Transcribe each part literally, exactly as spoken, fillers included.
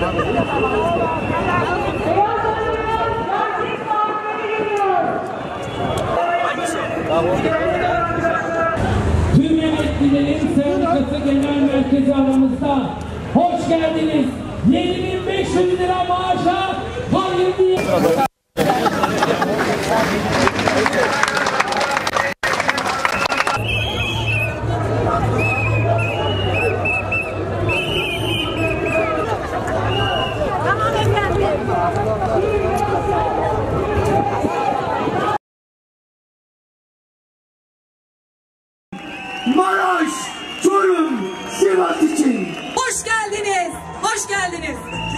Tüm emeklilerin sendikası genel merkezi aramızda. Hoş geldiniz. yedi bin beş yüz lira maaşa hayırlı. Maraş, Çorum, Sivas için. Hoş geldiniz, hoş geldiniz.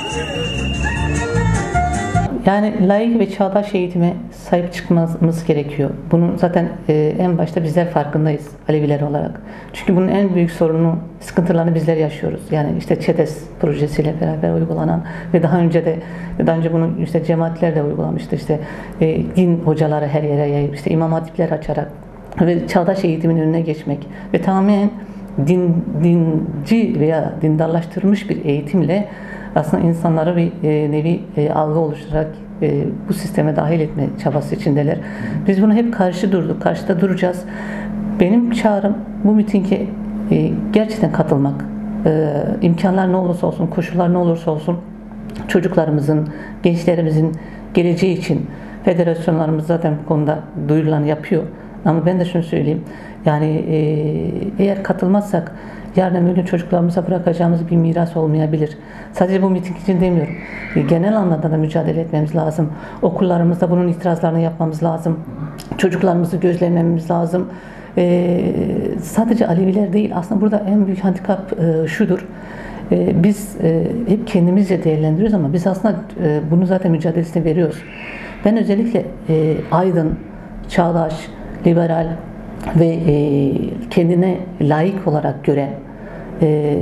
Yani layık ve çağdaş eğitime sahip çıkmamız gerekiyor. Bunun zaten e, en başta bizler farkındayız Aleviler olarak. Çünkü bunun en büyük sorunu, sıkıntılarını bizler yaşıyoruz. Yani işte ÇEDES projesiyle beraber uygulanan ve daha önce de daha önce bunu işte cemaatler de uygulamıştı. İşte e, din hocaları her yere yayıp işte imam hatipler açarak ve çağdaş eğitimin önüne geçmek ve tamamen din, dinci veya dindarlaştırılmış bir eğitimle aslında insanlara bir e, nevi e, algı oluşturarak e, bu sisteme dahil etme çabası içindeler. Biz bunu hep karşı durduk, karşıda duracağız. Benim çağrım bu mitinge e, gerçekten katılmak. E, imkanlar ne olursa olsun, koşullar ne olursa olsun çocuklarımızın, gençlerimizin geleceği için federasyonlarımız zaten bu konuda duyurulan yapıyor. Ama ben de şunu söyleyeyim, yani e, eğer katılmazsak yarın öbür gün çocuklarımıza bırakacağımız bir miras olmayabilir. Sadece bu miting için demiyorum. E, genel anlamda da mücadele etmemiz lazım. Okullarımızda bunun itirazlarını yapmamız lazım. Çocuklarımızı gözlemlememiz lazım. E, sadece Aleviler değil, aslında burada en büyük handikap e, şudur. E, biz e, hep kendimizce değerlendiriyoruz ama biz aslında e, bunu zaten mücadelesini veriyoruz. Ben özellikle e, aydın, çağdaş, liberal ve e, kendine layık olarak gören e,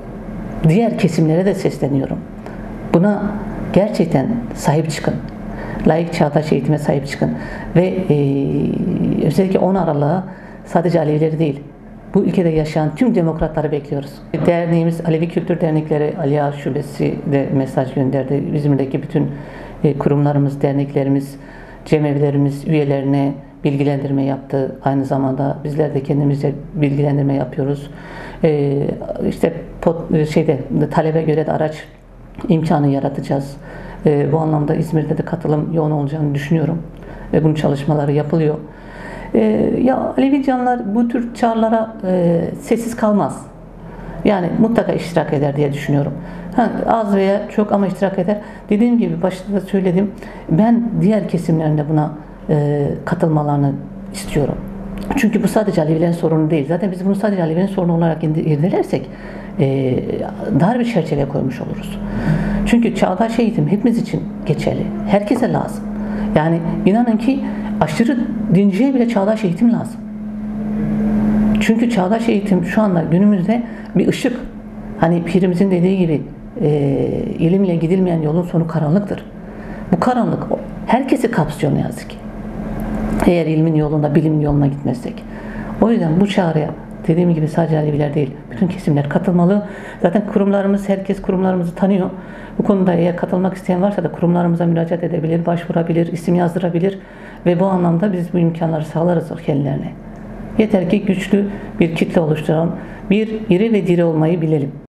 diğer kesimlere de sesleniyorum. Buna gerçekten sahip çıkın. Layık çağdaş eğitime sahip çıkın. Ve e, özellikle on Aralık'a sadece Alevileri değil, bu ülkede yaşayan tüm demokratları bekliyoruz. Derneğimiz Alevi Kültür Dernekleri Aliya Şubesi de mesaj gönderdi. İzmir'deki bütün e, kurumlarımız, derneklerimiz, cemevlerimiz üyelerine bilgilendirme yaptı. Aynı zamanda bizler de kendimizce bilgilendirme yapıyoruz. Ee, işte pot, şeyde talebe göre de araç imkanı yaratacağız. Ee, bu anlamda İzmir'de de katılım yoğun olacağını düşünüyorum. Ve bunun çalışmaları yapılıyor. Ee, ya Alevi canlar bu tür çağrılara e, sessiz kalmaz. Yani mutlaka iştirak eder diye düşünüyorum. Ha, az veya çok ama iştirak eder. Dediğim gibi başta da söyledim. Ben diğer kesimlerin de buna e, katılmalarını istiyorum. Çünkü bu sadece Alevilerin sorunu değil. Zaten biz bunu sadece Alevilerin sorunu olarak irdelersek e, dar bir çerçeveye koymuş oluruz. Çünkü çağdaş eğitim hepimiz için geçerli. Herkese lazım. Yani inanın ki aşırı dinciye bile çağdaş eğitim lazım. Çünkü çağdaş eğitim şu anda günümüzde bir ışık. Hani pirimizin dediği gibi e, ilimle gidilmeyen yolun sonu karanlıktır. Bu karanlık herkesi kapsıyor ne yazık ki. Eğer ilmin yolunda, bilimin yoluna gitmezsek. O yüzden bu çağrıya dediğim gibi sadece Aleviler değil, bütün kesimler katılmalı. Zaten kurumlarımız, herkes kurumlarımızı tanıyor. Bu konuda eğer katılmak isteyen varsa da kurumlarımıza müracaat edebilir, başvurabilir, isim yazdırabilir ve bu anlamda biz bu imkanları sağlarız kendilerine. Yeter ki güçlü bir kitle oluşturan bir iri ve diri olmayı bilelim.